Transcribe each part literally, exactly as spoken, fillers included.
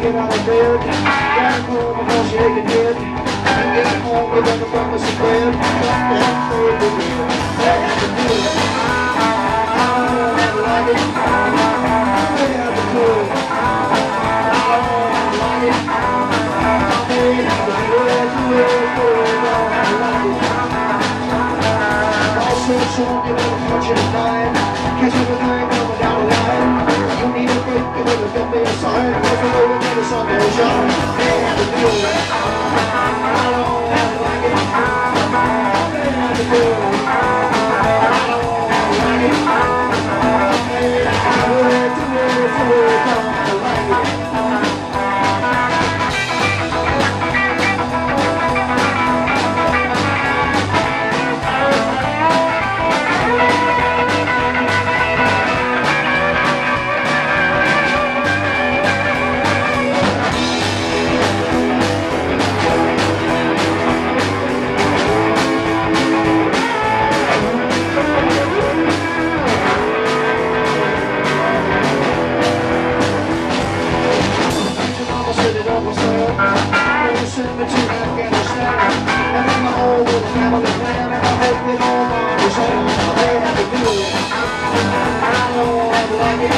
get out of bed. Gotta home because she aching head. You get home with a promise of bread. Got that baby bread. They have to do it. I don't like it. They have to do it. I don't like it. They have to do it, do it, do it. I don't like it. All so soon, you know, punch it at nine. Catch everything coming down the line. You need a break, you better get me a sign. If you know the minute sun goes shine, they have to do it. I don't like it. They have to do it. I don't like it. They have to do it, do it, do it. I don't like it. Send me to Afghanistan, and then my whole little family plan, and I hope they all understand. They have to do it. I don't like it.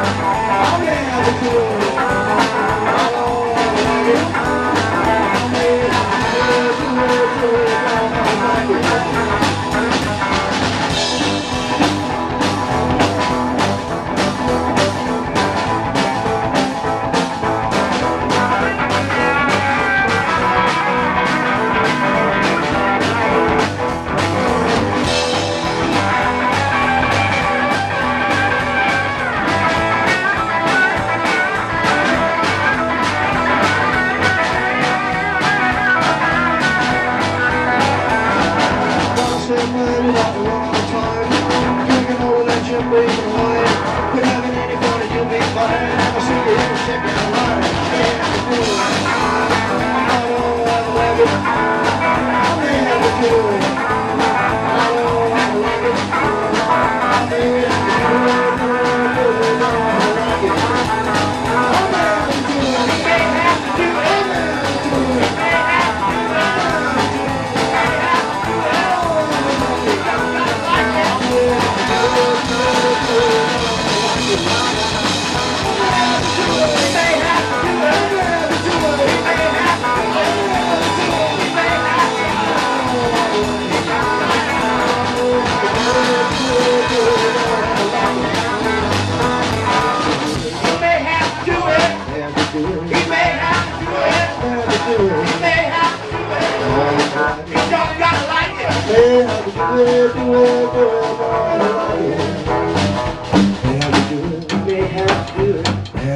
Oh, they have to do it. I don't like it. Oh, they have to do it, do it, do it. I don't like it.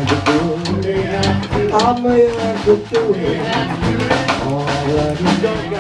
I may have to do it. All that is done.